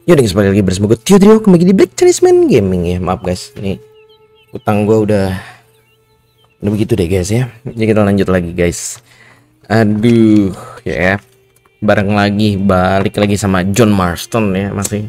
Yaudah guys, balik lagi bersama gue Tio kembali di Black Chinese Man Gaming ya. Maaf guys, nih utang gue udah begitu deh guys ya. Jadi kita lanjut lagi guys. Aduh ya, bareng lagi, balik lagi sama John Marston ya masih.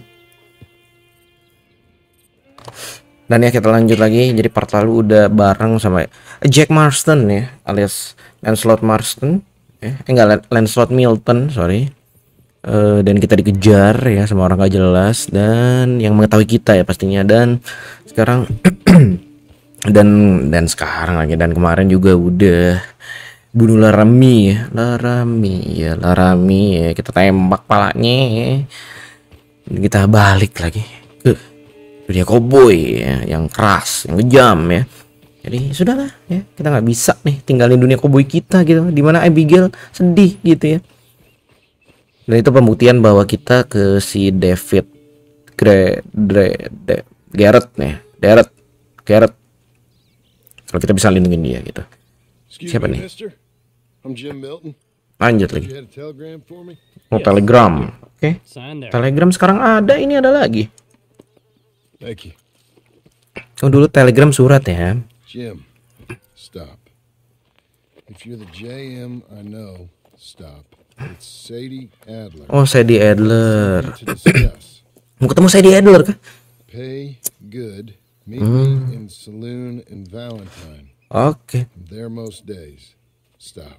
Dan ya kita lanjut lagi. Jadi part lalu udah bareng sama Jack Marston ya, alias Lancelot Marston ya. Enggak, Lancelot Milton, sorry. Dan kita dikejar ya sama orang gak jelas dan yang mengetahui kita ya pastinya. Dan sekarang dan sekarang lagi, dan kemarin juga udah bunuh Laramie ya, kita tembak palanya ya. Dan kita balik lagi ke dunia cowboy ya, yang keras, yang kejam ya. Jadi sudahlah ya, kita nggak bisa nih tinggalin dunia cowboy kita gitu, dimana Abigail sedih gitu ya. Dan itu pembuktian bahwa kita ke si David Garrett nih, Garrett. Kalau kita bisa lindungin dia gitu. Siapa nih? Lanjut lagi. Oh, telegram. Oke. Telegram sekarang ada, ini ada lagi. Oh, dulu telegram surat ya. Jim, stop. If you're the JM I know, stop. It's Sadie Adler. Oh, Sadie Adler. To discuss. Mau ketemu Sadie Adler kah? Pay good. Meet me in saloon in Valentine. Oke. There most days. Stop.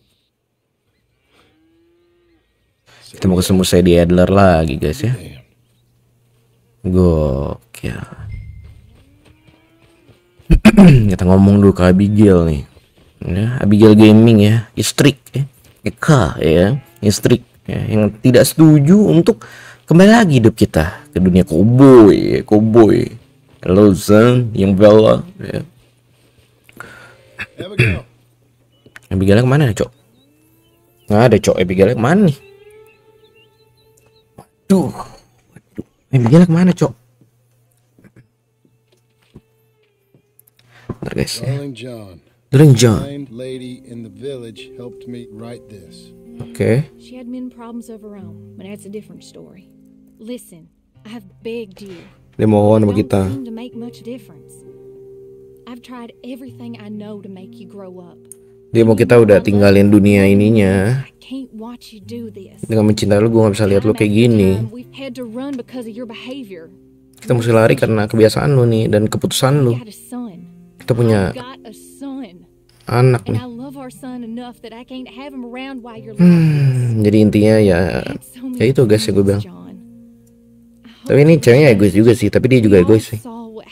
Kita mau ketemu Sadie Adler lagi guys ya. Gokil. Kita ngomong dulu ke Abigail nih ya, Abigail Gaming ya, istri ya, Eka ya, istri ya, yang tidak setuju untuk kembali lagi hidup kita ke dunia cowboy. Hello son, yang Bella ya. Abigail kemana cok? Nggak ada cok, Abigail kemana nih? Waduh, Abigail kemana cok? Bentar guys ya. Darling John. Lady in the village helped me write this. Okay. She had men problems of her own, but that's a different story. Listen, I have begged you. Dia mohon sama kita. Don't seem to make much difference. I've tried everything I know to make you grow up. Dia mau kita udah tinggalin dunia ininya. I can't watch you do this. Dengan mencintai lu, gue gak bisa lihat lu kayak gini. We've had to run because of your behavior. Kita mesti lari karena kebiasaan lu nih dan keputusan lu. You had a son. Kita punya I've got a son. anak And nih. I love our son enough that I can't have him around while you're like this. Jadi intinya ya itu guys yang gue bilang. Tapi ini ceweknya egois juga sih, tapi dia juga egois sih.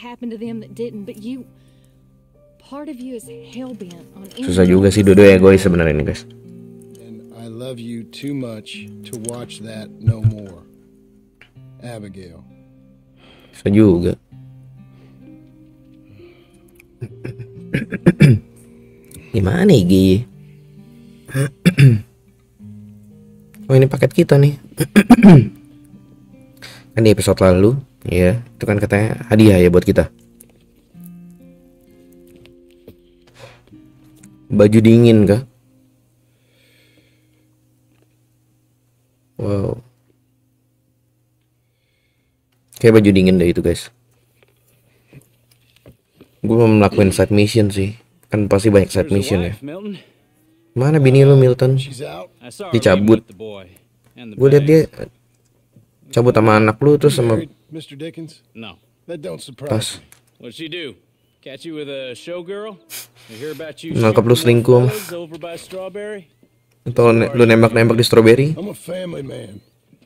Susah juga sih, dua-dua egois sebenarnya ini guys. And I love you too much to watch that no more. Abigail. Susah juga. Gimana nih Gi? Oh, ini paket kita nih. Kan di episode lalu ya, itu kan katanya hadiah ya buat kita. Baju dingin kah? Wow. Kayak baju dingin deh itu guys. Gue mau melakukan side mission sih. Kan pasti banyak side mission ya. Mana bini lu Milton? Dicabut. Gue liat dia cabut sama anak lu terus sama Mr. Dickens? No. That don't surprise tas. me. What'd she do? Catch you with a showgirl? I hear about you Nangkap lu shooting selingkuh. more fellas over by Strawberry? Atau lu nembak-nembak di strawberry? I'm a family man.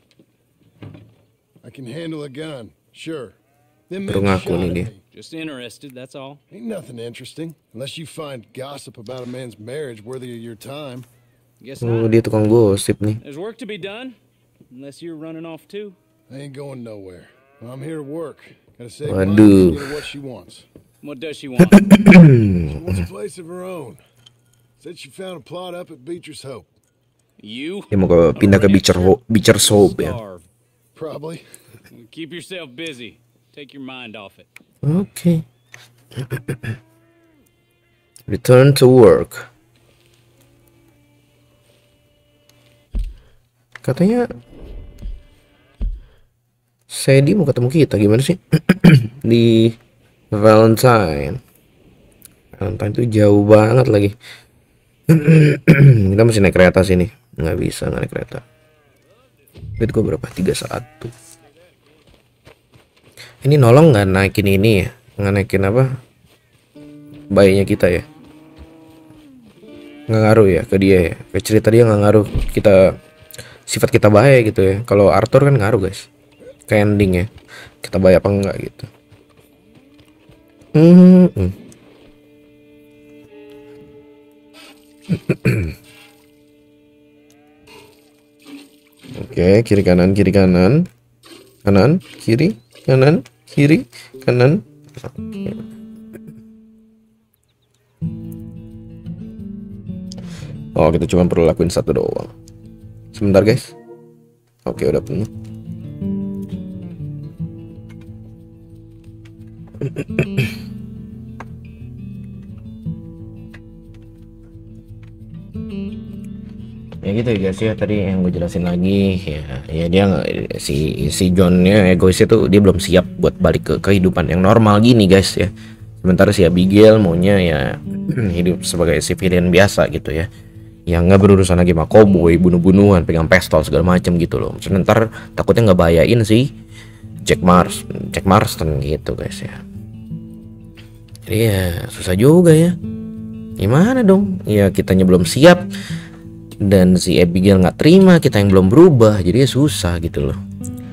I can handle a gun, sure. Them Baru men ngaku shot nih at dia. me. Just interested, that's all. Ain't nothing interesting unless you find gossip about a man's marriage worthy of your time. Guess Oh, not. dia tukang gosip nih. There's work to be done. Unless you're running off too. I ain't going nowhere. I'm here to work. Gotta save Waduh. money to get her what she wants. What does she want? She wants a place of her own. Said she found a plot up at Beecher's Hope. You? Dia mau pindah ke Beecher Soap ya. Starve. Probably. Keep yourself busy. Take your mind off it. Oke. Return to work. Katanya Sadie mau ketemu kita gimana sih? Di Valentine. Valentine tuh jauh banget lagi. Kita mesti naik kereta sini. Nggak bisa naik kereta. Duit gue berapa? 31. Ini nolong nggak naikin ini ya? Nggak naikin apa? Bayinya kita ya? Nggak ngaruh ya ke dia ya? Ke cerita dia nggak ngaruh kita sifat kita baik gitu ya. Kalau Arthur kan ngaruh guys. Ke ending ya. Kita baik apa enggak gitu. Oke, kiri kanan kanan, kiri kanan, kiri kanan. Oh, kita cuma perlu lakuin satu doang. Sebentar guys. Oke, udah penuh. Ya gitu ya guys ya, tadi yang gue jelasin lagi ya dia si Johnnya egois itu dia belum siap buat balik ke kehidupan yang normal gini guys ya. Sementara si Abigail maunya ya hidup sebagai civilian biasa gitu ya, yang nggak berurusan lagi sama cowboy, bunuh-bunuhan, pegang pistol segala macam gitu loh. Sebentar takutnya nggak bahayain sih Jack Marston gitu guys ya. Jadi ya susah juga ya. Gimana dong? Ya kitanya belum siap dan si Abigail nggak terima, kita yang belum berubah, jadi ya susah gitu loh.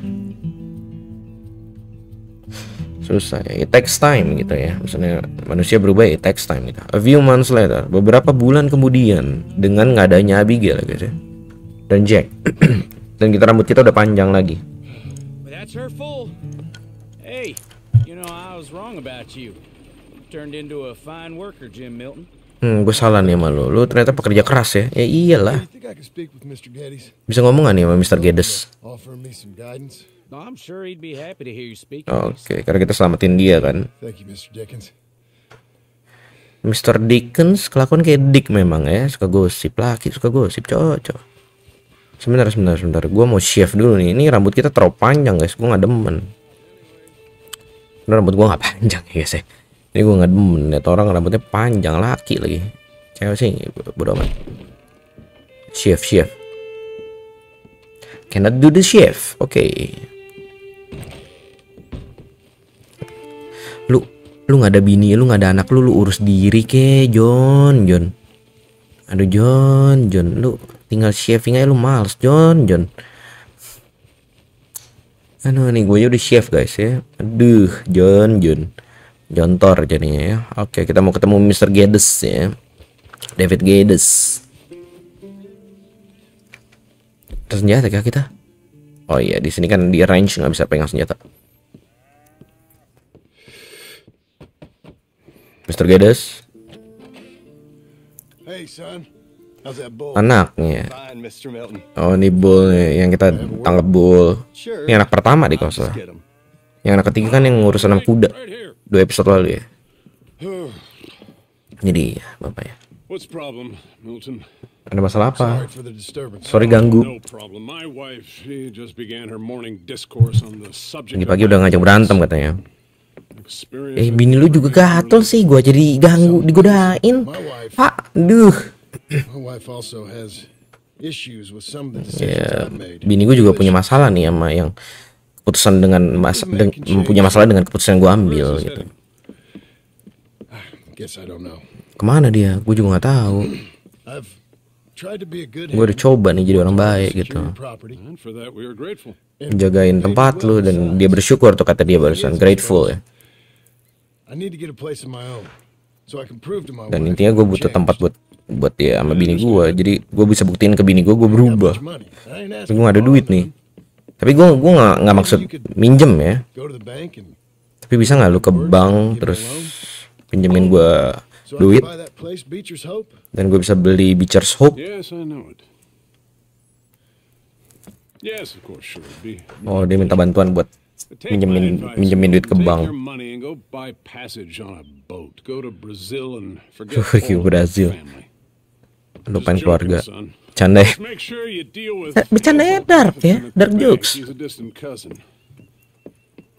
Susah ya, it takes time gitu ya. Misalnya manusia berubah, it takes time gitu. A few months later, beberapa bulan kemudian, dengan nggak adanya Abigail guys ya, dan Jack, dan rambut kita udah panjang lagi. That's her full. Hey, you know I was wrong about you. Turned into a fine worker, Jim Milton. Gue salah nih sama lu. Lu ternyata pekerja keras ya. Ya iyalah. Bisa ngomong gak nih sama Mr. Geddes? Oke, karena kita selamatin dia kan. Mr. Dickens kelakuan kayak Dick memang ya. Suka gosip laki, suka gosip cocok. Sebentar. Gue mau shave dulu nih. Ini rambut kita terlalu panjang guys. Gue gak demen. Ini rambut gue gak panjang ya guys ya. Ini gue gak demen liat orang rambutnya panjang, laki lagi. Cewek sih bodo amat. Shave. Cannot do the shave. Oke. Lu gak ada bini, lu gak ada anak lu urus diri ke John. Aduh John, lu tinggal shaving aja lu males John. Aduh nih gue udah shave guys ya. Aduh John. Jontor jadinya ya. Oke, kita mau ketemu Mr. Geddes ya. David Geddes. Terus senjata kah kita? Oh iya, di sini kan di range nggak bisa pegang senjata. Mr. Geddes. Hey son, how's that bull? Anaknya. Fine, Mr. Milton. Oh, ini bull yang kita tangkap bull. Ini anak pertama di kalau salah. Yang anak ketiga kan yang ngurus anak kuda. 2 episode lalu ya. Jadi bapak ya. What's problem, Milton? Ada masalah apa? Sorry for the disturbance. Sorry ganggu. No problem. My wife, she just began her morning discourse on the subject. Pagi-pagi udah ngajak berantem katanya. Experience Bini lu juga gatel sih, gua jadi ganggu, digodain. Pak, duh. My wife also has issues with some of the decisions Ya, I've made. bini gua juga punya masalah nih sama yang keputusan punya masalah dengan keputusan yang gua ambil gitu. Guess I don't know. Kemana dia? Gue juga nggak tahu. I've tried to be a good Gue udah coba nih jadi orang baik gitu, property. and for that we are grateful. jagain tempat lu, dan dia bersyukur tuh kata dia barusan, grateful ya. I need to get a place of my own so I can prove to my Dan wife intinya gue I've butuh changed. tempat buat dia sama bini gue, jadi gue bisa buktiin ke bini gue berubah. Money. I ain't Tapi asking gue gak ada for duit all of nih. it. Tapi gue nggak maksud minjem ya. Go to the bank and Tapi bisa nggak lu ke bank terus pinjemin gue so I duit, can buy that place, Beecher's Hope. dan gue bisa beli Beecher's Hope. Yes, I know it. Yes, of course, sure. Oh, dia minta bantuan buat Take my advice, minjemin duit ke take bank. your money and go buy passage on a boat. Go to Brazil and forget Pergi ke all about Brazil. family. Lupain Just keluarga. joking, son. Canda. Just make sure you deal with Bercanda ya, dark ya, dark jokes. He's a distant cousin.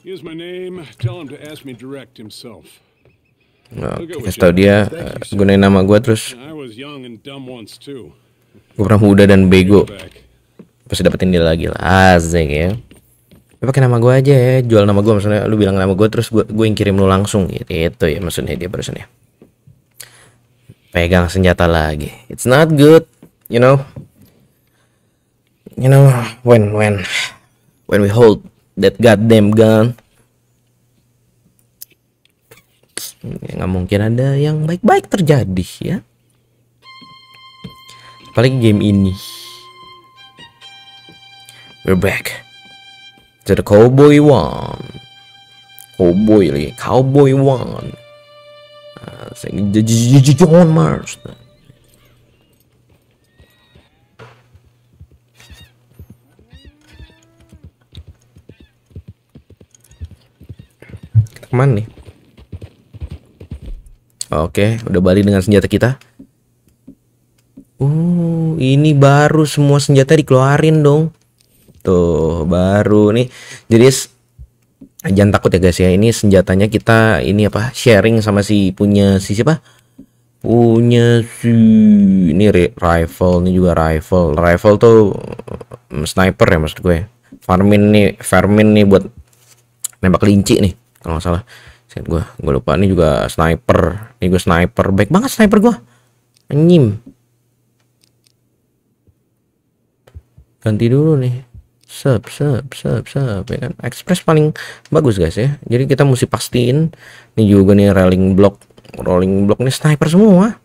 Here's my name. Tell him to ask me direct himself. Oke, kasih tau dia gunain nama gue terus. I was young and dumb once too. Gue pernah muda dan bego. Pasti dapetin dia lagi lah. Asik ya. Lu pakai nama gue aja ya. Jual nama gue, maksudnya lu bilang nama gue terus gue yang kirim lu langsung gitu. Itu ya maksudnya dia barusan ya. Pegang senjata lagi. It's not good, you know. You know when we hold that goddamn gun, nggak mungkin ada yang baik-baik terjadi ya. Apalagi game ini. We're back to the Cowboy One. Cowboy One. John Marston. Kemana nih? Oke, udah balik dengan senjata kita. Ini baru semua senjata dikeluarin dong. Tuh, baru nih. Jadi jangan takut ya guys ya. Ini senjatanya kita ini apa? Sharing sama punya siapa? Punya ini rifle, ini juga rifle. Rifle tuh sniper ya maksud gue. Vermin nih buat nembak kelinci nih kalau nggak salah. Gue lupa, ini juga sniper. Ini gue sniper, baik banget sniper gue. Anjim. Ganti dulu nih. Sub ya kan. Express paling bagus guys ya. Jadi kita mesti pastiin. Ini juga nih rolling block nih sniper semua.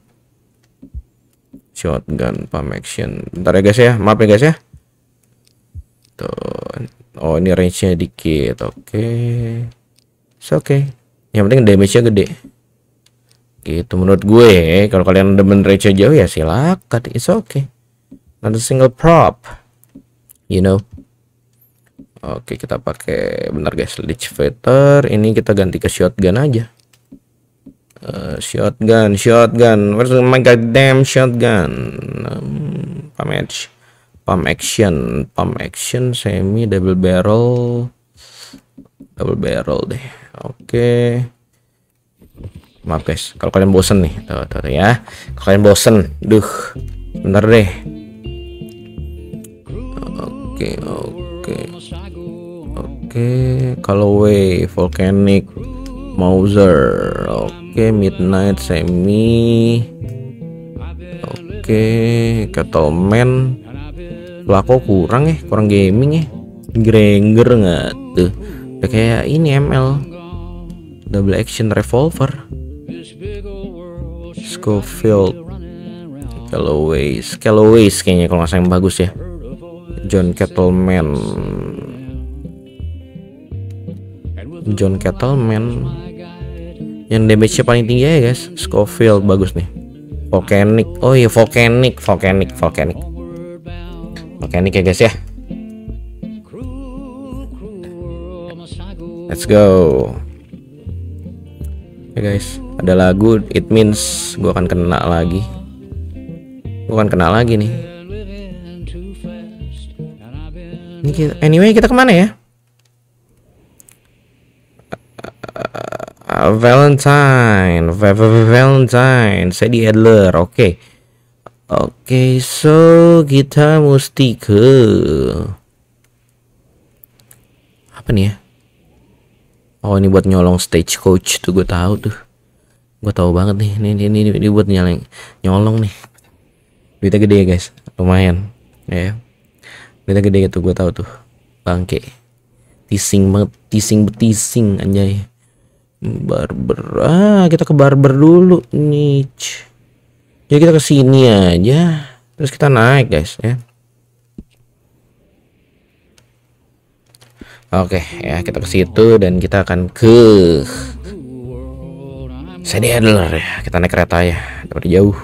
Shotgun, pump action. Bentar ya guys ya. Maaf ya guys ya. Tuh. Oh, ini range-nya dikit. Oke. Oke. Yang penting damage-nya gede. Gitu menurut gue. Kalau kalian demen range-nya jauh ya silakan. It's okay. Not a single prop. You know. Oke, kita pakai benar guys, leech fighter. Ini kita ganti ke shotgun aja. Shotgun. Where's my goddamn shotgun? Pump action, semi, double barrel deh. Oke. Maaf guys, kalau kalian bosen nih, tuh ya. Kalau kalian bosen, bentar deh. Oke, Callaway, Volcanic, Mauser, oke, Midnight, Semi, oke, Kettleman, Pelako kurang gaming ya, Granger nggak tuh, udah kayak ini ML, double action revolver, Scofield, Callaway kayaknya kalau nggak salah yang bagus ya, John Kettleman, yang damage-nya paling tinggi ya guys. Scofield bagus nih. Volcanic, oh iya Volcanic ya guys ya. Let's go. Oke guys, ada lagu It Means. Gua akan kena lagi nih. Anyway, kita kemana ya? Valentine, Sadie Adler. Oke, so kita mesti ke apa nih ya? Oh, ini buat nyolong stagecoach tuh, gue tahu banget nih. Ini buat nyolong nih. Duitnya gede ya guys, lumayan ya. Duitnya gede gitu, gue tahu tuh. Bangke, teasing anjay. Barber, kita ke barber dulu nih. Jadi kita ke sini aja, terus kita naik guys ya. Oke ya, kita ke situ dan kita akan ke Sadie Adler ya. Kita naik kereta ya, dari jauh.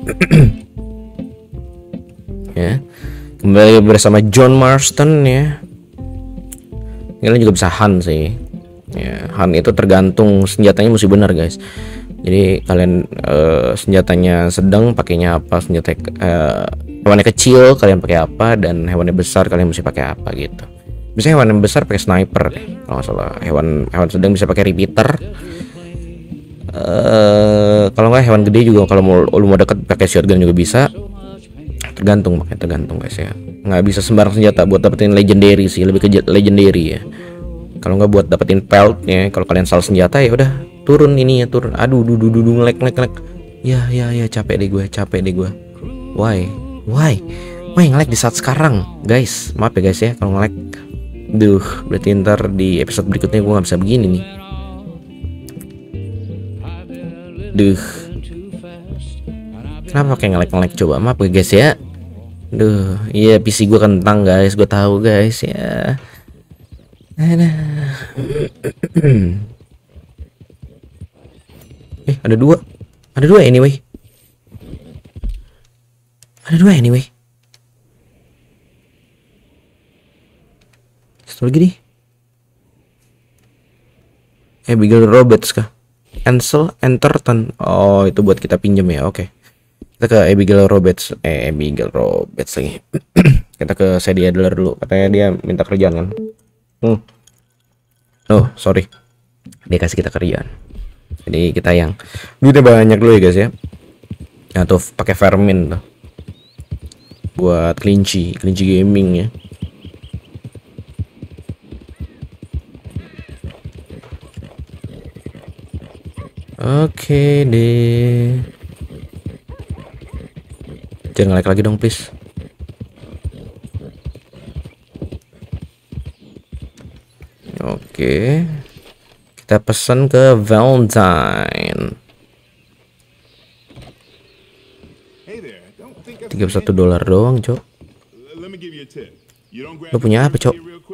Ya, kembali bersama John Marston ya. Kalian juga bisa Han sih. Ya, Han itu tergantung senjatanya mesti benar guys. Jadi kalian senjatanya sedang pakainya apa, hewannya kecil kalian pakai apa, dan hewannya besar kalian mesti pakai apa gitu. Biasanya hewan yang besar pakai sniper deh. Kalau nggak salah hewan sedang bisa pakai repeater. Kalau nggak hewan gede juga kalau lu mau deket pakai shotgun juga bisa. Tergantung guys ya. Nggak bisa sembarang senjata buat dapetin legendary sih, lebih ke legendary ya. Kalau nggak buat dapetin pelt ya, kalau kalian salah senjata ya udah turun ini ya, turun. Aduh, ngelek. Ya, capek deh gue. Why ngelek di saat sekarang, guys? Maaf ya guys ya kalau ngelek. Duh, berarti ntar di episode berikutnya gue nggak bisa begini nih. Duh, kenapa pakai ngelek coba? Maaf ya guys ya. Duh, iya PC gue kentang guys, gue tahu guys ya. Ada dua anyway. Satu lagi nih. Abigail Roberts kah? Ansel Enterton. Oh, itu buat kita pinjam ya. Oke. Kita ke Abigail Roberts lagi. Kita ke Sadie Adler dulu. Katanya dia minta kerjaan kan. Oh, sorry. Dia kasih kita kerjaan. Jadi kita yang duitnya banyak dulu ya guys ya. Nah tuh pakai Vermin tuh. Buat kelinci gaming ya. Oke deh. Jangan nge-like lagi dong please. Oke. Kita pesan ke Valentine. $31 doang, Cok. Lo punya apa, Cok?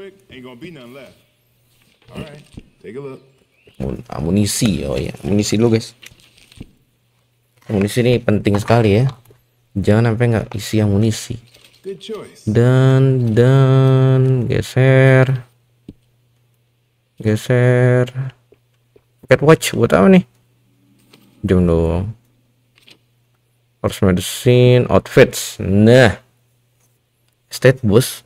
Amunisi. Oh ya, amunisi dulu, guys. Amunisi ini penting sekali ya. Jangan sampai nggak isi amunisi. Dan geser. Pocket watch buat apa nih? Jom dong. Horse medicine, outfits. Nah, state bus.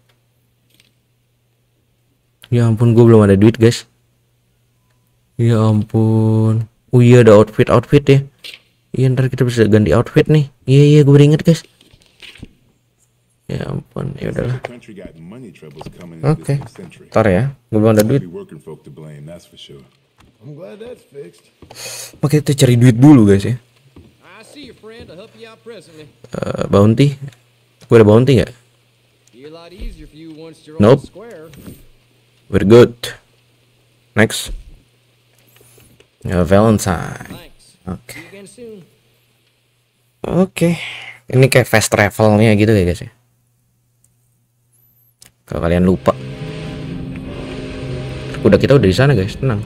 Ya ampun, gue belum ada duit guys. Ya ampun. Oh iya, ada outfit ya. Iya, ntar kita bisa ganti outfit nih. Iya, gue beringet guys. Ya ampun, ya udahlah. Oke. Ntar ya, gue belum ada duit. Oke, kita cari duit dulu guys ya. Bounty. Gue ada bounty nggak? Nope. We're good. Next. Valentine. Oke. Ini kayak fast travelnya gitu ya guys ya. Kalau kalian lupa, kuda kita udah di sana guys, tenang.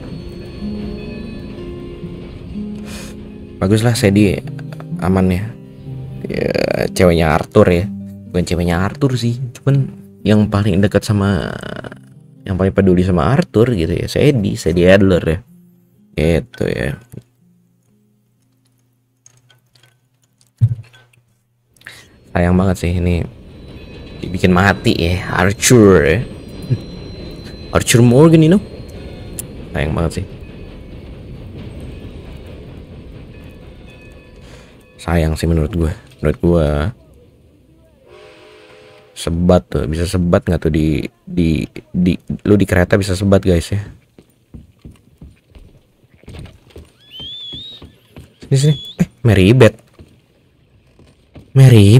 Baguslah Sadie aman ya. Ya, ceweknya Arthur ya. Bukan ceweknya Arthur sih, cuman yang paling dekat sama, yang paling peduli sama Arthur gitu ya, Sadie Adler ya. Gitu ya. Sayang banget sih ini dibikin mati ya, Arthur ya. Arthur Morgan you know. Sayang banget sih. Sayang sih menurut gue. Sebat tuh, bisa sebat nggak tuh di lu di kereta bisa sebat guys ya. Sini. Mary Beth. Mary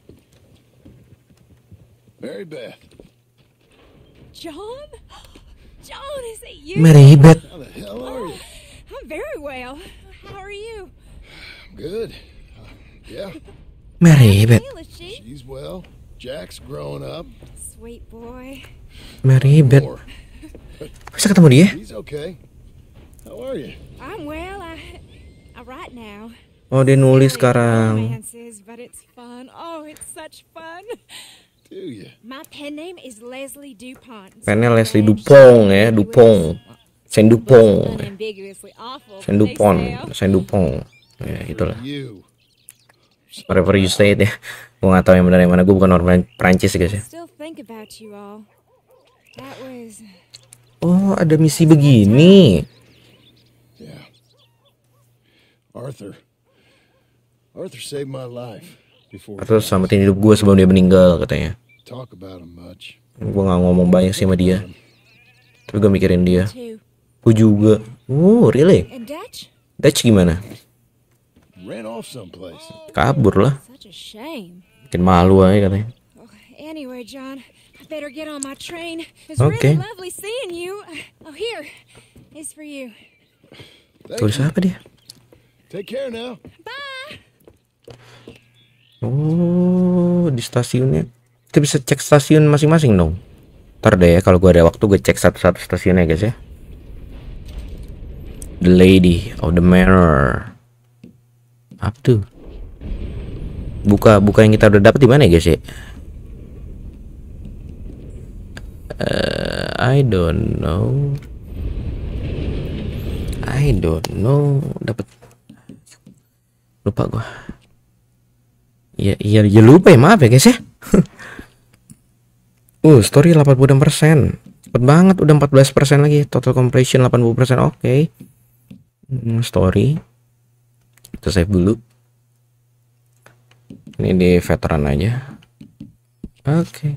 Beth. John, is it you? Mary Beth. How the hell are you? I'm very well. How are you? Good. Yeah. Mary Beth. Abigail, is she? She's well. Jack's growing up. Sweet boy. Mary Beth. More. Bisa ketemu dia? He's okay. How are you? I'm well. I write now. Oh, dia nulis sekarang. Romances, but it's fun. Oh, it's such fun. Do you? My pen name is Leslie Dupont. Pennya Leslie Dupont ya, Dupont. Saint Dupont. Ya, itulah. You. Whatever you say ya. Gue gak tahu yang benar yang mana. Gue bukan orang Prancis guys ya. Still think about you all. That was Oh, ada misi begini. Yeah. Arthur saved my life before. Atau selamatin hidup gue sebelum dia meninggal katanya. Talk about him much. Gue gak ngomong banyak sih sama dia, tapi gue mikirin dia. too. Gue juga. Oh, really? And Dutch? Dutch gimana? Ran off someplace. Kabur lah. Such a shame. Makin malu aja katanya. Oh, anyway, John, I better get on my train. It's Okay. really lovely seeing you. Oh, here. It's for you. Tulis apa dia? Take care now. Bye. Oh, di stasiunnya. Kita bisa cek stasiun masing-masing dong. Ntar deh ya, kalau gue ada waktu gue cek satu-satu stasiunnya guys ya. The Lady of the Manor. Apa tuh? Buka yang kita udah dapat di mana ya guys ya? I don't know. Dapat. Lupa gua. Ya lupa ya, maaf ya guys ya. Story 86%. Cepet banget, udah 14% lagi. Total completion 80%. Oke. Story. Kita save dulu. Ini di veteran aja. Oke.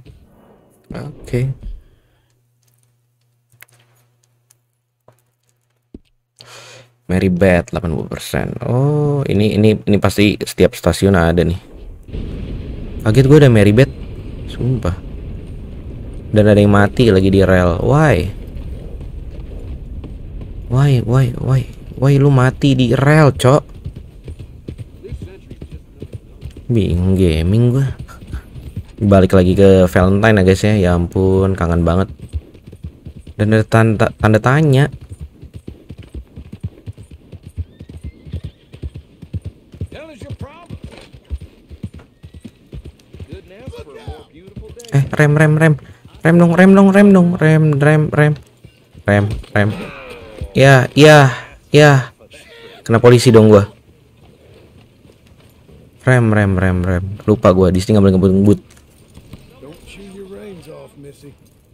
Mary Beth 80%. Oh, ini pasti setiap stasiun ada nih. Kaget gue ada Mary Beth. Sumpah. Dan ada yang mati lagi di rel. Why lu mati di rel, cok? Bingung gaming gue. Balik lagi ke Valentine ya guys ya. Ya ampun, kangen banget. Dan ada tanda tanya. Rem. Ya. Kena polisi dong gua. Rem. Lupa gua, di sini nggak boleh ngebut-ngebut. Don't chew your reins off, Missy.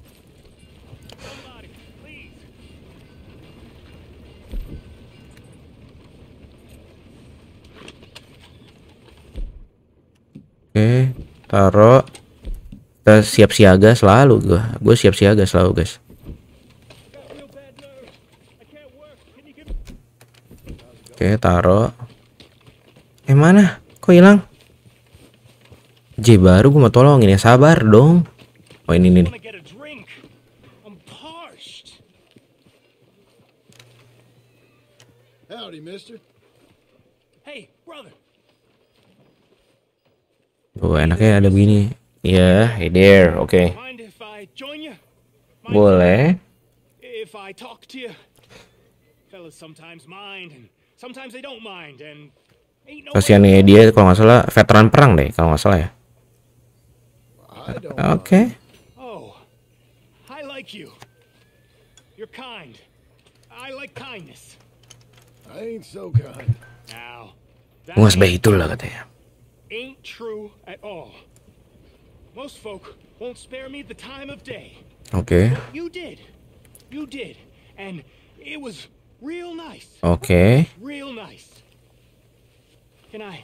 Oke, taruh. Kita siap siaga selalu gue siap siaga selalu guys. Oke, taruh. Mana? Kok hilang? J baru gue mau tolongin ya, sabar dong. Oh ini nih. Howdy, mister. Hey, brother. Oh enaknya ada begini. Ya, hey there, oke. Mind if I join you? Mind Boleh. if I talk to you? Fellas sometimes mind and sometimes they don't mind and ain't no Kasihan nih dia kalau nggak salah veteran perang deh kalau nggak salah ya. I don't Oke. Oh, I like you. You're kind. I like kindness. I ain't so kind. Now, Mas Baitul lah katanya. ain't true at all. Most folk won't spare me the time of day. Oke. You did. And it was real nice. Oke. Real nice. Can I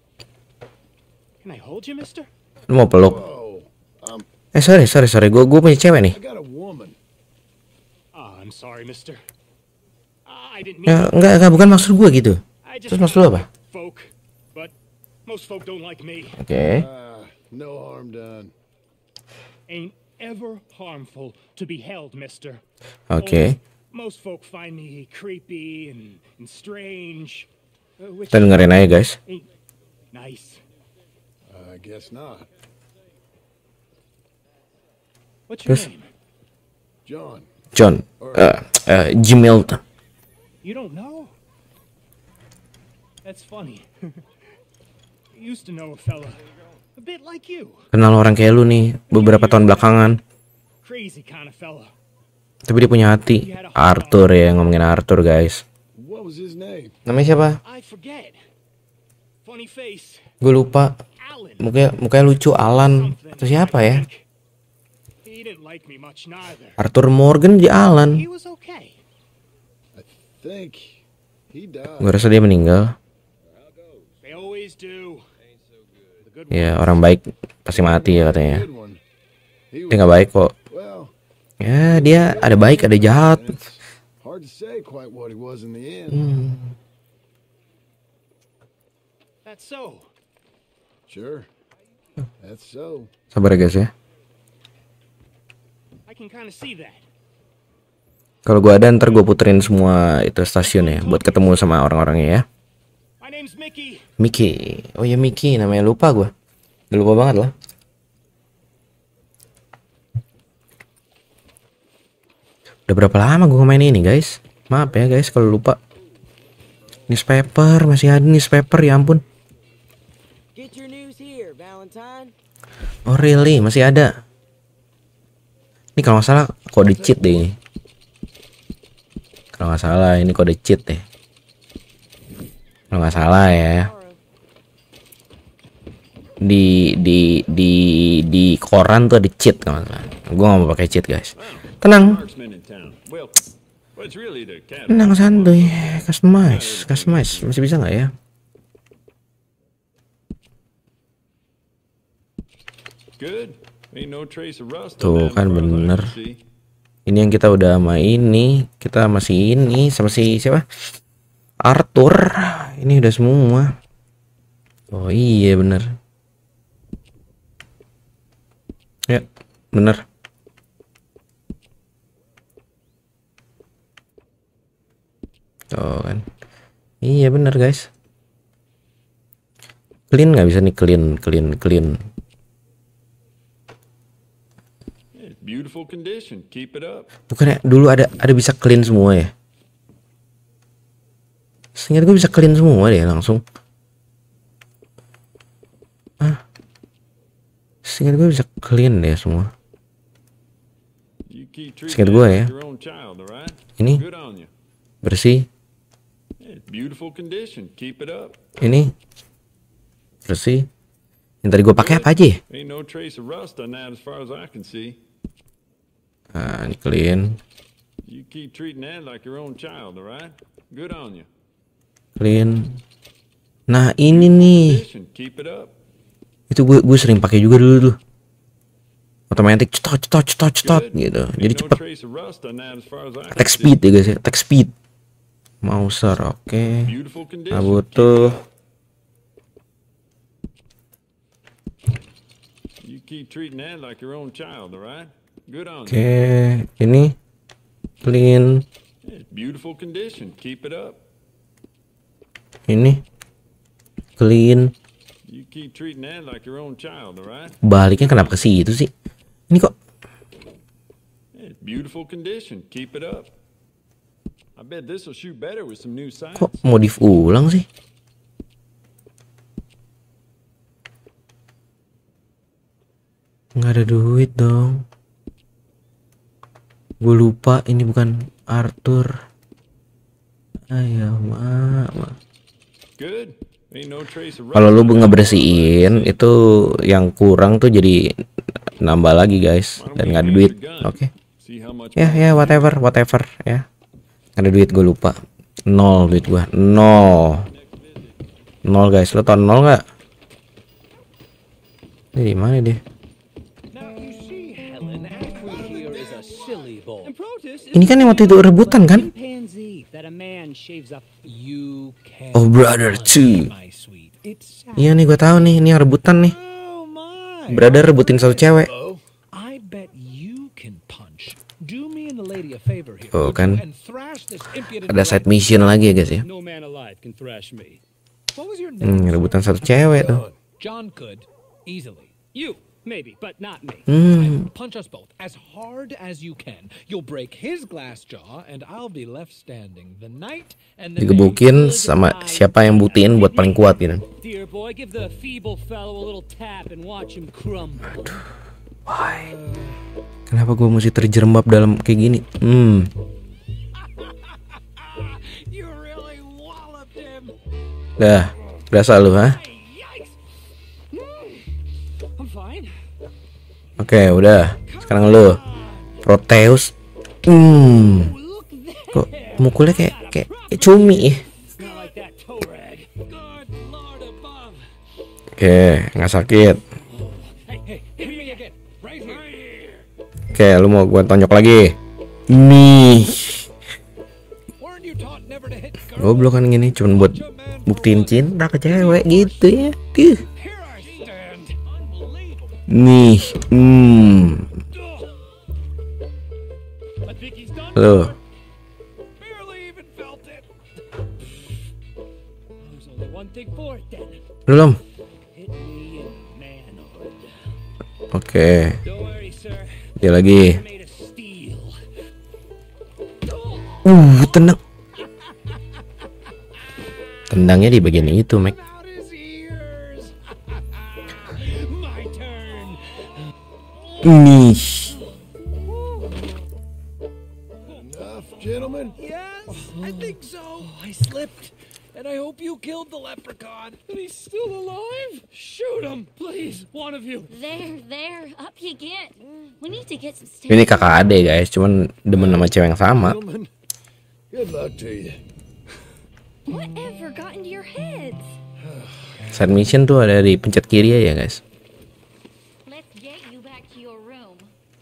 hold you, mister? Lu mau peluk? Oh, Sorry. Gue punya cewek nih. I got a woman. I'm sorry, mister. I didn't mean Ya, enggak, bukan maksud gue gitu. I just Terus maksud lu apa? folk, but most folk don't like me. Oke. No harm done. Ain't ever harmful to be held, mister. Oke. Most folk find me creepy and strange. Which Kita dengerin aja guys. ain't nice. I guess not. What's your Terus? name? John. Jim Milton. You don't know? That's funny. Used to know a fella a bit like you. Kenal orang kayak lu nih beberapa tahun belakangan. Crazy kind of fella. Tapi dia punya hati. Arthur ya, ngomongin Arthur guys. What was his name? Namanya siapa? I forget. Funny face. Gue lupa. Alan. Mukanya lucu, Alan atau siapa ya? He didn't like me much neither. Arthur Morgan di Alan. He was okay. Think he died. Gue rasa dia meninggal. They always do. The good Ya orang baik pasti mati ya katanya. Good one. He Dia nggak baik kok. well, Ya dia ada baik ada jahat. it's hard to say quite what he was in the end. That's so. Sure. That's so. Sabar ya guys ya. I can kind of see that. Kalau gue ada ntar gue puterin semua itu stasiun ya buat ketemu sama orang-orangnya ya. My name's Mickey. Mickey. Oh ya Mickey namanya lupa gue. Udah lupa banget lah. Udah berapa lama gue main ini guys? Maaf ya guys kalau lupa. Newspaper masih ada newspaper ya ampun. Get your news here, Valentine. Oh really masih ada. Ini kalau nggak salah kode cheat deh ini. Kalau nggak salah ini kode cheat deh. Kalau nggak salah ya. Di koran tuh ada cheat kalau nggak salah. Gue nggak mau pakai cheat guys. Tenang. Marksman in town. Well, it's really the cat. Tenang santuy. Customize masih bisa nggak ya? Good. Ain't no trace of rust on Tuh that kan as far as I bener. can see. Ini yang kita udah main nih. Kita masih ini sama si siapa? Arthur. Ini udah semua. Oh iya bener. Ya bener. Tuh kan. Iya bener guys. Clean nggak bisa nih clean. It's beautiful condition. Keep it up. Bukannya dulu ada bisa clean semua ya? Seingat gue bisa clean semua deh langsung. Seingat gue bisa clean deh semua. You keep treating Seingat it gue like ya. your own child, all right? Ini Good on you. bersih. It's beautiful condition. Keep it up. Ini bersih. Yang tadi gue pakai apa aja ya? Ain't no trace of rust on that as far as I can see. Nah, ini clean. You keep treating that like your own child, all right? Good on you. Clean. Nah ini nih. Condition. Keep it up. Itu gue sering pakai juga dulu tuh. Otomatis cetot gitu. Jadi Ain't no cepet. trace of rust on that as far as I can Attack see. speed ya guys ya. Attack speed. Mauser oke. Beautiful condition. Nah butuh. You keep treating that like your own child, all right? Good on Oke. you. Ini clean. It's beautiful condition. Keep it up. Ini clean. You keep treating that like your own child, all right? Baliknya kenapa ke situ sih? Ini kok It's beautiful condition. Keep it up. I bet this will shoot better with some new sights. kok modif ulang sih? Nggak ada duit dong. Gue lupa ini bukan Arthur. Ayo mama. Good. Ain't no trace of rust. Kalau lu on that. ngebersihin itu yang kurang tuh jadi nambah lagi guys Why don't dan we nggak ada use duit. your gun? Oke. See how much Ya whatever ya. Nggak ada duit gue lupa. Nol duit gua. Nol guys. Lo tau nol nggak? Ini di mana dia? Now you see, Helen, Ackley here is a silly bull. And protest Ini kan yang waktu itu rebutan kan? chimpanzee that a man shaves up. You can Oh brother too. my sweet. It's Iya nih gue tahu nih. Ini yang rebutan nih. oh my. Brother rebutin satu cewek. I bet you can punch. Do me and the lady a favor here. Oh, would kan. you, and thrash this impudent Ada side mission lagi ya guys ya. No man alive can thrash me. What was your name? Rebutan satu cewek tuh. John could easily. You, maybe, but not me. Punch us both as hard as you can. You'll break his glass jaw, and I'll be left standing. The night and the Digebukin sama siapa yang buktiin buat paling kuat gitu. Dear boy, give the feeble fellow a little tap and watch him crumble. Why? Kenapa gue mesti terjerembab dalam kayak gini? You really walloped him. Dah, berasa lu ha? Yikes! I'm fine. Oke, udah. Sekarang lo Proteus. Kok mukulnya kayak cumi ya. Oke, nggak sakit. Oke, lu mau gua tonjok lagi. Nih. Goblok kan gini, cuman buat buktiin cinta ke cewek gitu ya. Nih, Loh. Belum. Oke. Dia lagi. Tenang. Tendangnya di bagian itu, Mac. Nih. Enough, gentlemen. Yes, I think so. I slipped. And I hope you killed the leprechaun. But he's still alive. Shoot him, please, one of you. There, up you get. We need to get some Ini kakak ade guys, cuman demen sama cewek yang sama. Gentlemen, good luck to you. Whatever got into your heads? Side mission tuh ada di pencet kiri ya guys. Let's get you back to your room.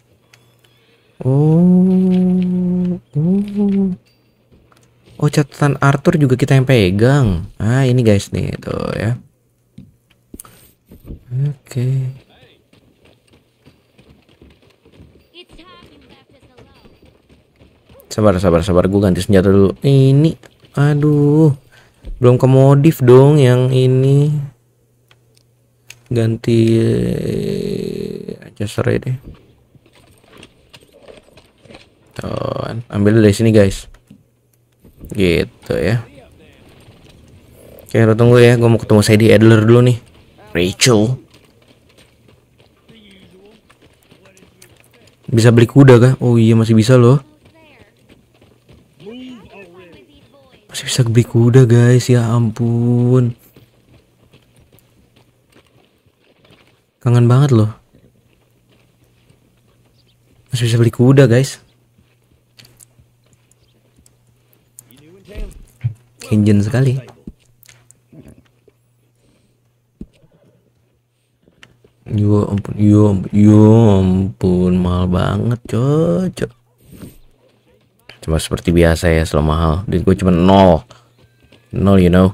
Oh, catatan Arthur juga kita yang pegang. Ah, ini guys nih tuh ya. Oke. It's time you left us alone. Sabar, gue ganti senjata dulu. Ini, aduh, belum ke modif dong yang ini. Ganti aja sore deh. Tuh, ambil dari sini guys. Gitu ya. Oke, lo tunggu ya, gue mau ketemu Sadie Adler dulu nih. Rachel. Bisa beli kuda kah? Oh iya, masih bisa loh. Masih bisa beli kuda guys, ya ampun. Kangen banget loh. Masih bisa beli kuda guys. Kenjen sekali. Yo ampun, mahal banget cocok. Cuma seperti biasa ya, selalu mahal. Duit gue cuma 0 you know.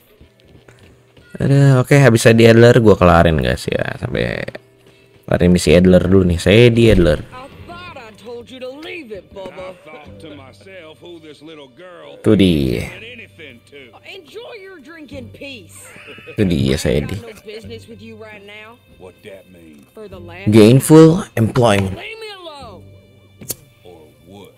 Oke, habis di Adler gue kelarin guys ya, sampai kelarin misi Adler dulu nih. Saya di Adler. Tuh dia. Enjoy your drink in peace. Itu dia saya di. No business with you right now. What that mean? For the last Gainful employment. leave me alone. Or what?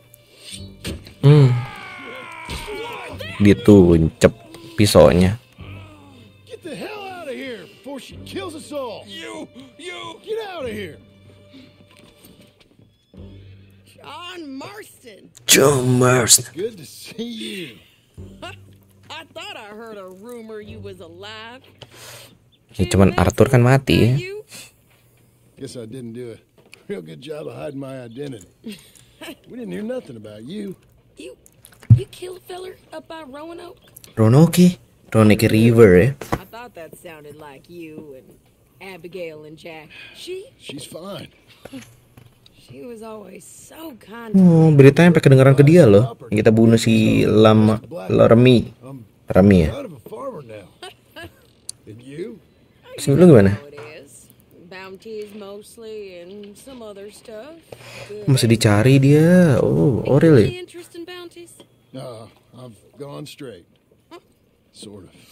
Dituncep pisaunya. Get the hell out of here before she kills us all. You! Get out of here. John Marston. John Marston. Good to see you. I thought I heard a rumor you was alive. Ya, cuman Arthur kan mati ya. You? Guess I didn't do a real good job of hiding my identity. We didn't hear nothing about you. You killed a feller up by Roanoke? Roanoke River ya. I thought that sounded like you and Abigail and Jack. She's fine. She was always so kind. Oh, beritanya sampai kedengeran ke dia loh. Yang kita bunuh si Rami ya. Kind of a farmer now. And you? Sini lu gimana? It is. Bounties mostly and some other stuff. Masih dicari dia. Oh really? Any interest in bounties? No, I've gone straight. Sort of.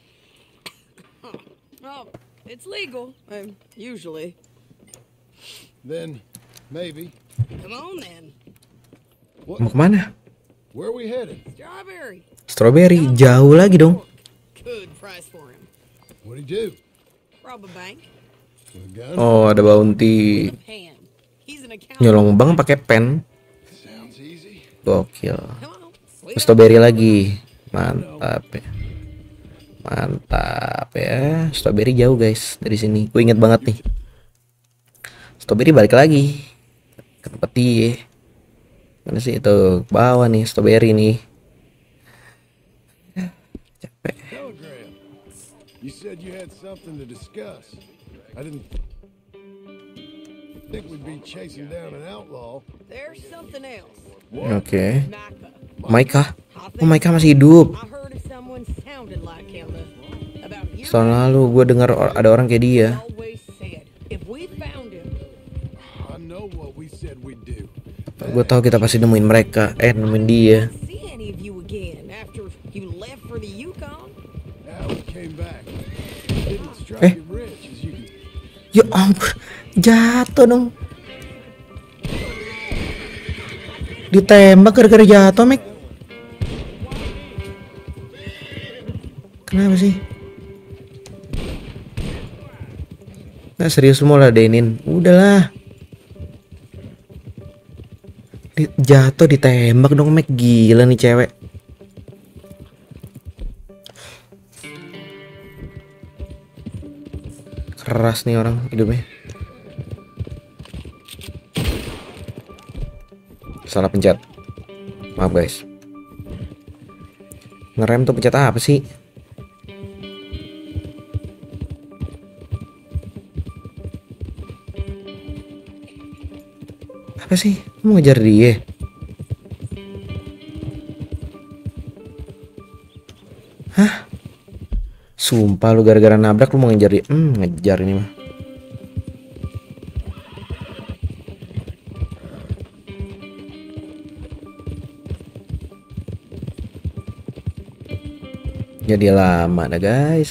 Oh, it's legal. Usually. Then, maybe. Come on then. Mau kemana? Where are we headed? Strawberry. Strawberry, jauh lagi dong. Good price for him. What'd he do? Rob a bank. With a gun? Oh, ada bounty. Pan. He's an accountant. Nyolong bank pakai pen. Sounds easy. Gokil. Come on. Strawberry lagi. Mantap ya. Mantap ya. Strawberry jauh guys dari sini. Gue inget banget nih. Strawberry balik lagi. ke tempat dia. Mana sih itu ke bawah nih, strawberry nih. Capek. Telegram. You said you had something to discuss. I didn't think we'd be chasing down an outlaw. There's something else. Oke. Micah. Maika. I Oh, think Maika masih hidup. I heard of someone sounded like him about a year Tahun lalu gue dengar ada orang kayak dia. always said if we found him, I know what we said we'd do. Gue tahu kita pasti nemuin mereka. Nemuin dia. see any of you again after you left for the Yukon. Now we came back. Didn't strike it rich as you can. Ya ampun, jatuh dong. Ditembak gara-gara jatuh, Mek. Kenapa sih? Nah, serius lu mau ladenin? Udahlah. Jatuh ditembak dong, Mek. Gila nih cewek. Keras nih orang hidupnya. Salah pencet. Maaf guys. Ngerem tuh pencet apa sih? Apa sih? Lu mau ngejar dia? Hah? Sumpah lu gara-gara nabrak lu mau ngejar dia. Ngejar ini mah. Jadi lama dah guys.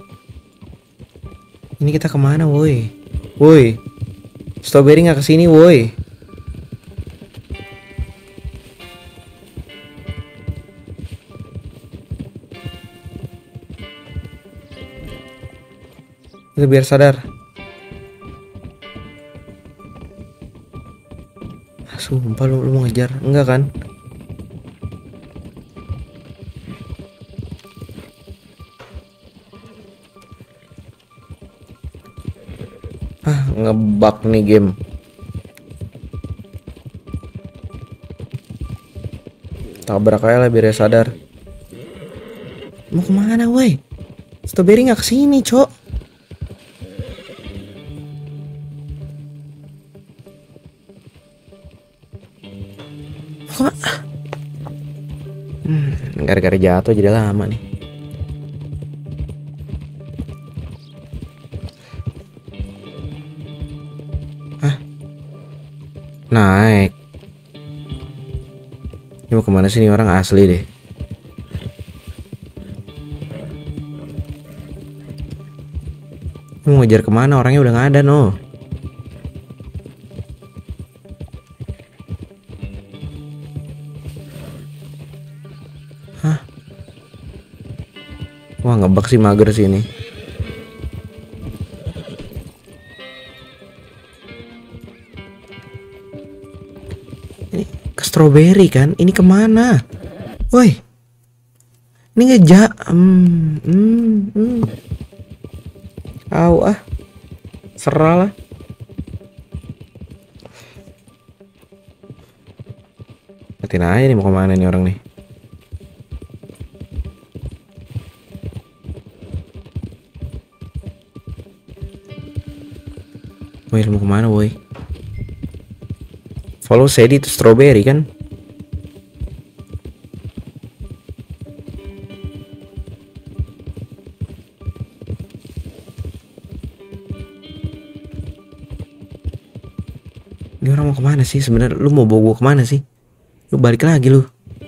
Ini kita kemana woi? Woi, strawberry nggak kesini woi. Itu biar sadar. Sumpah lu mau ngejar, enggak kan? Ngebug nih game. Tabrak aja lah biar sadar. Mau kemana woi? Strawberry nggak kesini cok. Gara-gara jatuh jadi lama nih. Naik. Ini mau kemana sih nih orang asli deh. Mau ngejar kemana, orangnya udah nggak ada no. Hah? Wah ngebug sih, mager sih ini. Strawberry kan, ini kemana? Woi, ini ngejak. Serah lah. Liatin aja nih mau kemana nih orang nih. Woi, lu mau kemana woi? Follow Sadie to Strawberry kan? Ini orang mau kemana sih sebenarnya? Lu mau bawa gua kemana sih? Lu balik lagi lu.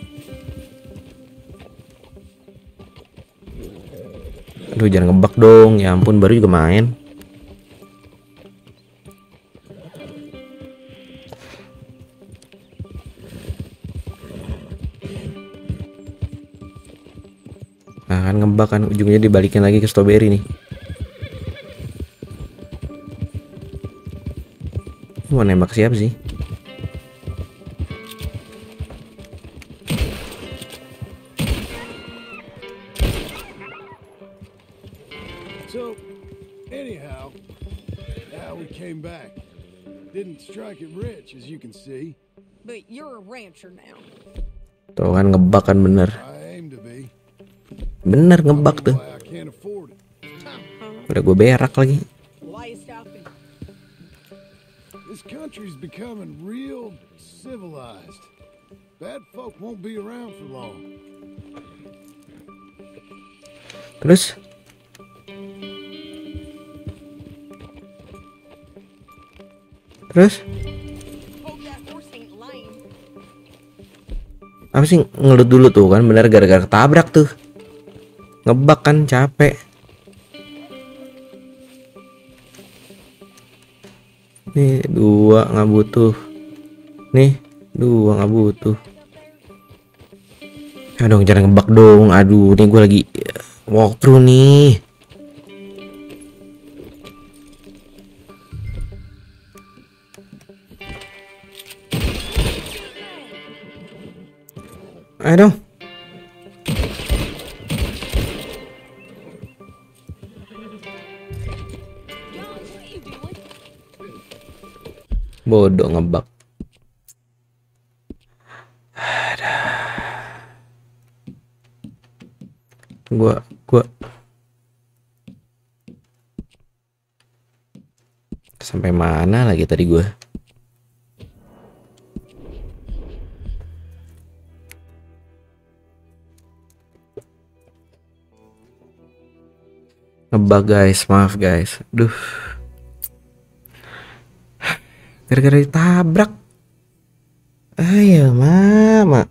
Aduh jangan ngebug dong. Ya ampun baru juga main. Nah kan ngebug kan, ujungnya dibalikin lagi ke Strawberry nih. Mau nembak siapa sih? So, anyhow, now we came back. Didn't strike it rich, as you can see. But you're a rancher now. Tuh kan ngebak kan bener. I aim to be. Bener ngebak tuh. Why I can't afford it. Udah gue berak lagi. Why you stopping? This country's becoming real civilized. Bad folk won't be around for long. Terus Hope that horse ain't lame. apa sih ngelut dulu tuh kan bener gara-gara ketabrak tuh. Ngebak kan capek. Nih 2 nggak butuh. Nih 2 nggak butuh. Aduh jangan ngebak dong. Aduh nih gue lagi walkthrough nih. Ayo dong. Bodoh ngebak. Gua sampai mana lagi tadi gua? Ngebug guys, maaf guys. Duh. Gara-gara ditabrak. Ayo mama.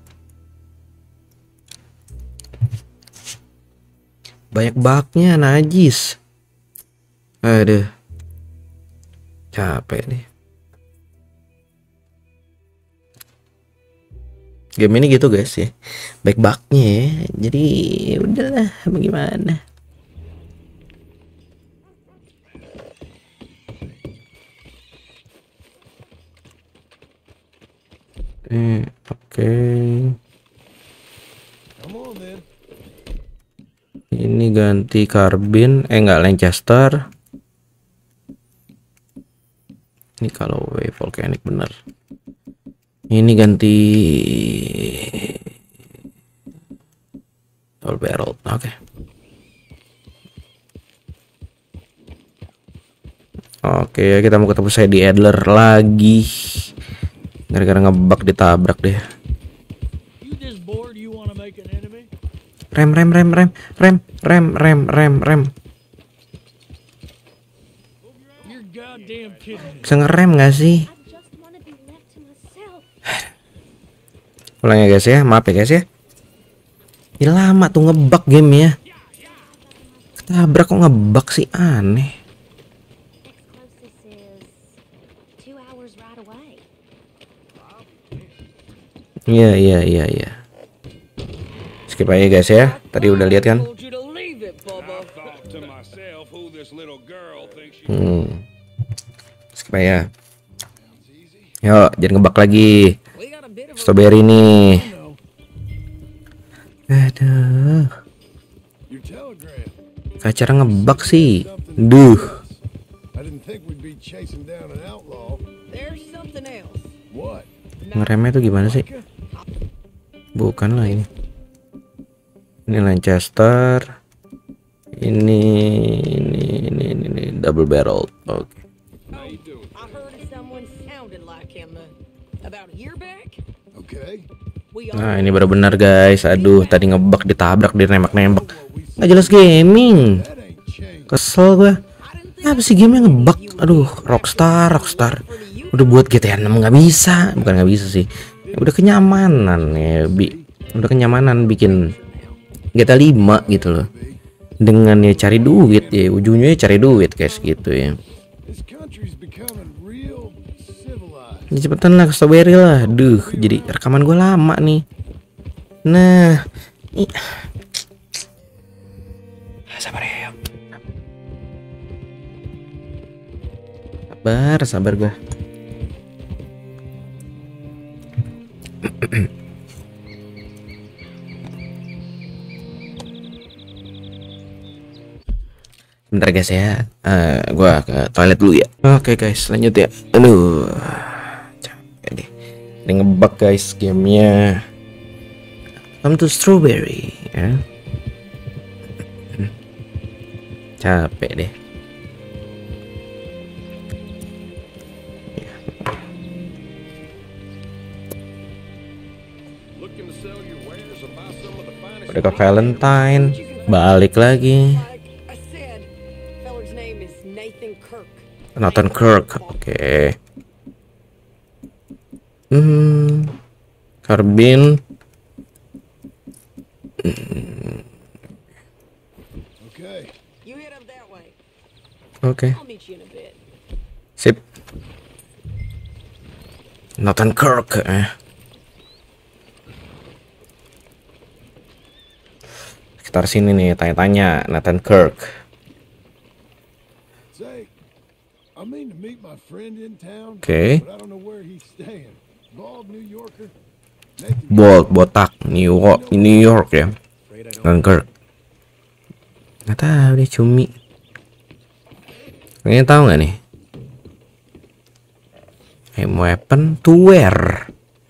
Banyak bugnya najis. Aduh. Capek nih. Game ini gitu guys ya. Baik bugnya ya. Jadi udahlah bagaimana. Oke. Come on then. Ini ganti karbin, enggak Lancaster. Ini kalau volcanic bener. Ini ganti double barrel. Oke. Oke, kita mau ketemu saya di Adler lagi. Gara-gara ngebug ditabrak deh. You this bored you want to make an enemy? Rem. You're goddamn kidding. Bisa ngerem nggak sih? I just want to be left to myself. Ulang ya guys ya, maaf ya guys ya. Ini lama tuh ngebug game ya. Ketabrak kok ngebug sih, aneh. Next closest is 2 hours right away. Iya. Skip aja guys ya. Tadi udah lihat kan? Told you to leave it, Bubba. Thought to myself who this little girl thinks she Skip aja. Yuk, jangan ngebug lagi. We got a bit of a Strawberry nih. Aduh. Your telegram. Kayak cara ngebug sih. Duh. I didn't think we'd be chasing down an outlaw. There's something else. What? Ngeremnya tuh gimana sih? Bukan lah ini. Ini Lancaster. Ini double barrel. Oke. I heard of someone sounded like him about a year back. Okay. We Nah, ini baru benar guys. Aduh, tadi ngebug ditabrak, nembak. Nggak jelas gaming. That ain't changed. Kesel gue. Apa sih gamenya ngebug? Aduh, Rockstar. Udah buat GTA 6 nggak bisa. Bukan nggak bisa sih. Udah kenyamanan ya, udah kenyamanan bikin GTA 5 gitu loh. Dengan ya cari duit ya, ujungnya cari duit guys gitu ya. This country's becoming real civilized. Ya, cepetan lah ke Strawberry lah. Duh, jadi rekaman gue lama nih. Nah, sabar ya. Sabar gue. Bentar guys ya, gua ke toilet dulu ya. Oke guys, lanjut ya. Aduh, capek deh. Ini ngebug guys gamenya. Come to strawberry ya. Capek deh. Udah ke Valentine, balik lagi. Like I said, feller's name is Nathan Kirk. Nathan Kirk, oke. Carbine. Okay. You head up that way. Oke, I'll meet you in a bit. sip. Nathan Kirk, Sekitar sini nih, tanya-tanya Nathan Kirk. Say, I mean to meet my friend in town, Oke. but I don't know where he's staying. Bald New Yorker. Botak, New York ya. Nathan Kirk. Nggak tahu deh, cumi. Kalian tahu nggak nih? Aim weapon to wear.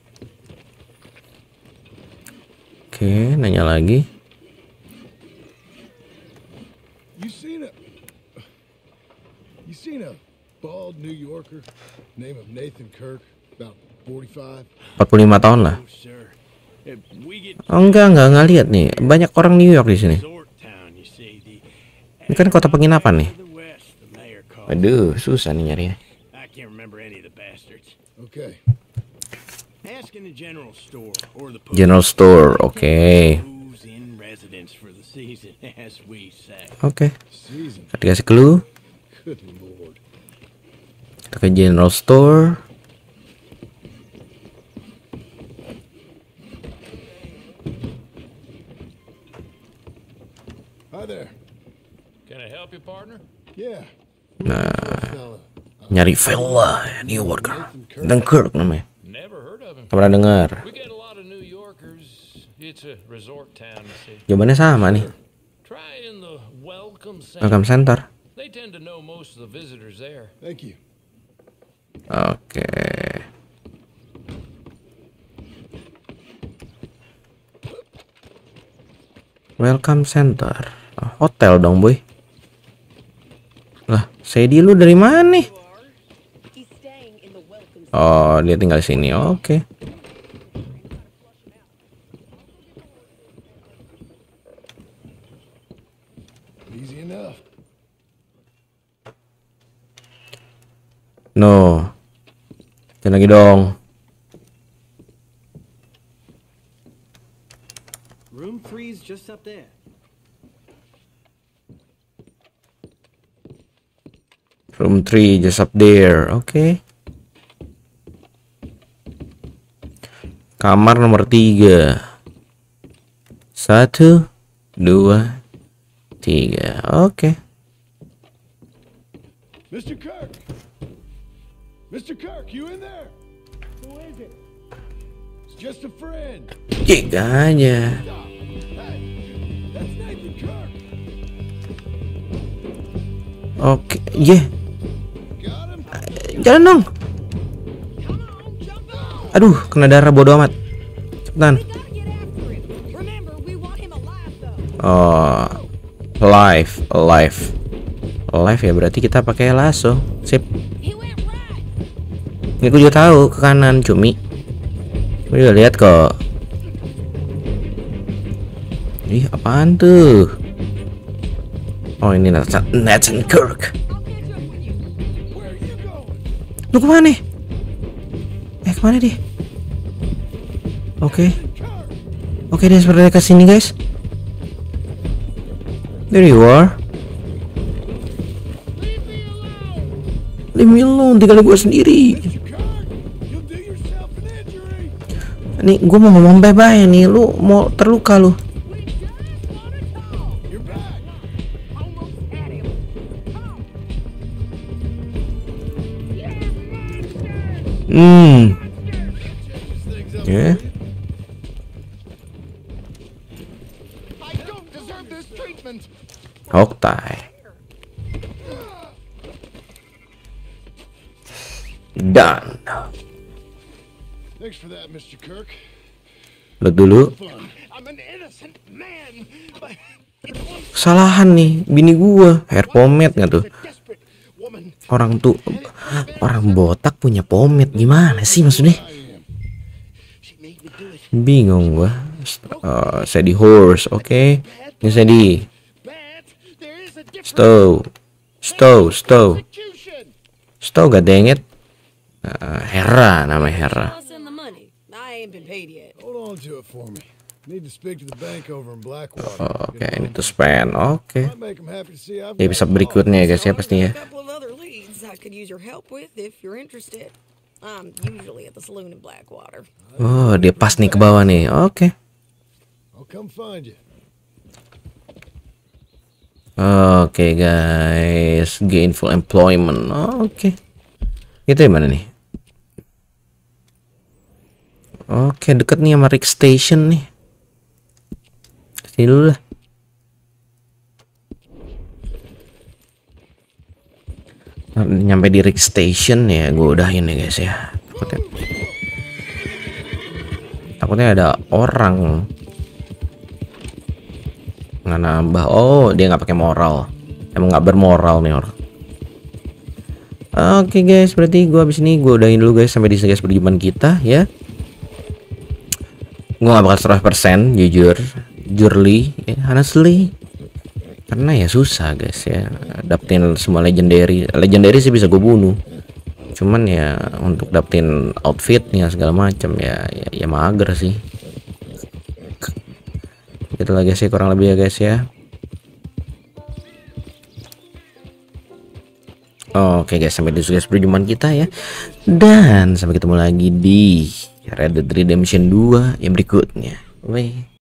Oke, nanya lagi. You seen a bald New Yorker, name of Nathan Kirk, about 45? 45 tahun lah. Oh, sir. We get Oh, enggak lihat nih. Banyak orang New York di sini. resort town, you see. Ini kan kota penginapan nih. The west, the mayor calls. Aduh, susah nih nyarinya. I can't remember any of the bastards. Okay. Ask in the general store or the post. General store, oke. Who's in residence for the season, as we say. Oke. Season. Kita kasih clue. Good lord. Kita ke general store. Hi there. Can I help you, partner? Yeah. Fella. Nyari Villa New Yorker. Dan Kirk namanya. Never heard of him. Nggak pernah dengar. We get a lot of New Yorkers. It's a resort town, you see. Jawabannya sama nih. Try in the welcome center. Welcome center. They tend to know most of the visitors there. Thank you. Oke. Welcome center. Hotel dong, boy. Lah, Sadie lu dari mana nih? He's staying in the welcome Oh, dia tinggal di sini. Oke. Easy enough. No. Jangan lagi dong. Room 3's just up there. Room 3 just up there. Oke. Kamar nomor 3. 1 2 3. Oke. Mr. Kirk! Mr. Kirk, you in there? Who is it? It's just a friend. Cek aja. Stop. Hey, that's Nathan Kirk. Oke. Yeah. Got him? Jalan dong. Aduh, kena darah bodo amat. Cepetan. We gotta get after him. Remember, we want him alive, though. Oh, live ya, berarti kita pakai lasso. Sip. He went right. Ini gue juga tahu ke kanan, cumi. Gue juga lihat kok. Ih, apaan tuh? Oh, ini Nathan Kirk. I'll catch up with you. Where are you going? Lu kemana? Kemana dia? Oke. Oke, dia sepertinya ke sini, guys. There you are. Leave me alone, tinggal gue sendiri. Mr. Kirk, you'll do yourself an injury. Nih, gue mau ngomong bye-bye nih. Lu mau terluka lu. We just wanna talk. You're back. Almost had him. Ya. I don't deserve this treatment. Hoktai. done. Thanks for that, Mr. Kirk. Lihat dulu. I'm an innocent man, but Kesalahan nih, bini gua hair pomade nggak tuh? desperate woman. Orang botak punya pomade gimana sih maksudnya? She made me do it. Bingung gua. Sadie horse, oke. Ini Sadie. Bad. There is a difference. Stow. Execution. Stow gak dengit. Hera namanya Hera. Us in the money. I ain't been paid yet. Hold on to it for me. Need to speak to the bank over in Blackwater. Oke, ini tuh spend. Oke. Might make 'em happy to see I've Di got episode a berikutnya ya guys ya So I've pastinya. got a couple of other leads I could use your help with if you're interested. I'm usually at the saloon in Blackwater. Oh, dia pas nih ke bawah nih. Oke. I'll come find you. Oke guys, gainful employment. Oke. Itu di mana nih? Oke, deket nih sama Rick Station nih. Sini dulu lah. Nyampe di Rick Station ya, gue udahin ya guys ya. Takutnya ada orang nggak nambah. Oh, dia nggak pakai moral. Emang nggak bermoral nih orang. Oke guys, berarti gue abis ini gue udahin dulu guys. Sampai di sini guys perjumpaan kita ya. Gue gak bakal 100% jujurly ya, honestly, karena ya susah guys ya dapetin semua legendary sih bisa gue bunuh, cuman ya untuk dapetin outfitnya segala macam ya mager sih. Gitu lah guys ya, kurang lebih ya guys ya. Oke guys, sampai di sini guys perjumpaan kita ya, dan sampai ketemu lagi di Red Dead Redemption 2 yang berikutnya. Bye.